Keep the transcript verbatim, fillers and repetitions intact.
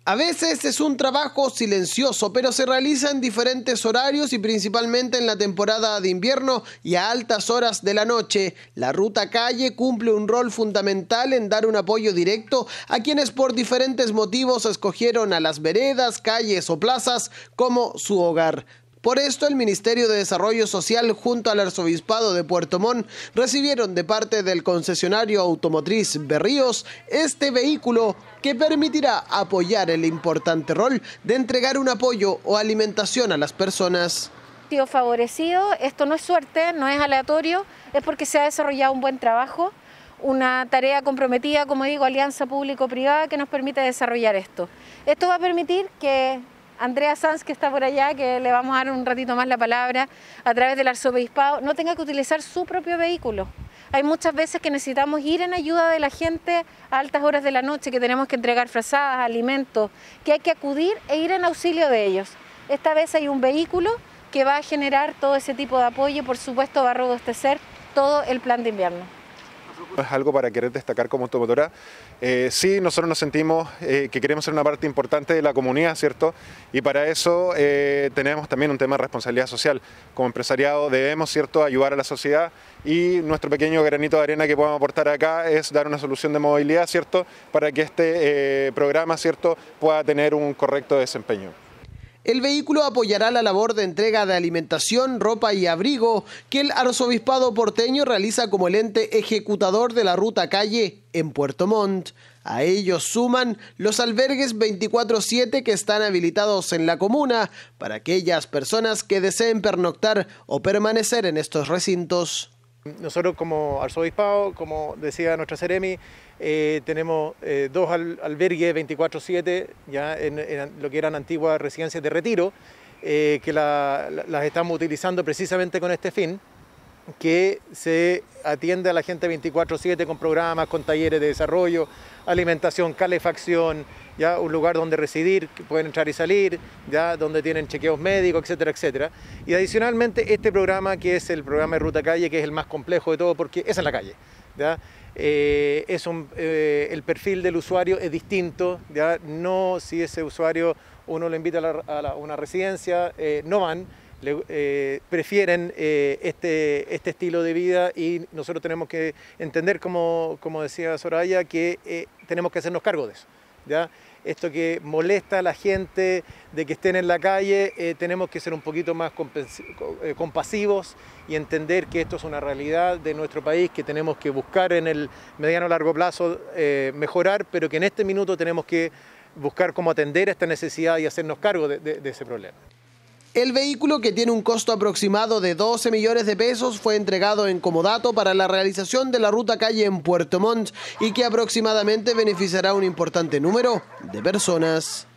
A veces es un trabajo silencioso, pero se realiza en diferentes horarios y principalmente en la temporada de invierno y a altas horas de la noche. La Ruta Calle cumple un rol fundamental en dar un apoyo directo a quienes por diferentes motivos escogieron a las veredas, calles o plazas como su hogar. Por esto, el Ministerio de Desarrollo Social junto al Arzobispado de Puerto Montt recibieron de parte del concesionario automotriz Berríos este vehículo que permitirá apoyar el importante rol de entregar un apoyo o alimentación a las personas. Sido favorecido, esto no es suerte, no es aleatorio, es porque se ha desarrollado un buen trabajo, una tarea comprometida, como digo, alianza público-privada que nos permite desarrollar esto. Esto va a permitir que Andrea Sanz, que está por allá, que le vamos a dar un ratito más la palabra, a través del arzobispado, no tenga que utilizar su propio vehículo. Hay muchas veces que necesitamos ir en ayuda de la gente a altas horas de la noche, que tenemos que entregar frazadas, alimentos, que hay que acudir e ir en auxilio de ellos. Esta vez hay un vehículo que va a generar todo ese tipo de apoyo y por supuesto va a robustecer todo el plan de invierno. Es algo para querer destacar como automotora. Eh, sí, nosotros nos sentimos eh, que queremos ser una parte importante de la comunidad, ¿cierto? Y para eso eh, tenemos también un tema de responsabilidad social. Como empresariado debemos, ¿cierto?, ayudar a la sociedad y nuestro pequeño granito de arena que podemos aportar acá es dar una solución de movilidad, ¿cierto?, para que este eh, programa, ¿cierto?, pueda tener un correcto desempeño. El vehículo apoyará la labor de entrega de alimentación, ropa y abrigo que el Arzobispado porteño realiza como el ente ejecutador de la Ruta Calle en Puerto Montt. A ellos suman los albergues veinticuatro siete que están habilitados en la comuna para aquellas personas que deseen pernoctar o permanecer en estos recintos. Nosotros como arzobispado, como decía nuestra Seremi, eh, tenemos eh, dos al, albergues veinticuatro siete ya en, en lo que eran antiguas residencias de retiro, eh, que la, la, las estamos utilizando precisamente con este fin, que se atiende a la gente veinticuatro siete con programas, con talleres de desarrollo, alimentación, calefacción, ya un lugar donde residir, que pueden entrar y salir, ya donde tienen chequeos médicos, etcétera, etcétera. Y adicionalmente este programa, que es el programa de Ruta Calle, que es el más complejo de todo porque es en la calle, ¿ya? Eh, es un, eh, el perfil del usuario es distinto, ¿ya? No si ese usuario uno lo invita a, la, a la, una residencia, eh, no van. Le, eh, prefieren eh, este, este estilo de vida y nosotros tenemos que entender, como, como decía Soraya, que eh, tenemos que hacernos cargo de eso, ¿ya? Esto que molesta a la gente de que estén en la calle, eh, tenemos que ser un poquito más eh, compasivos y entender que esto es una realidad de nuestro país, que tenemos que buscar en el mediano o largo plazo eh, mejorar, pero que en este minuto tenemos que buscar cómo atender esta necesidad y hacernos cargo de, de, de ese problema. El vehículo, que tiene un costo aproximado de doce millones de pesos, fue entregado en comodato para la realización de la Ruta Calle en Puerto Montt y que aproximadamente beneficiará a un importante número de personas.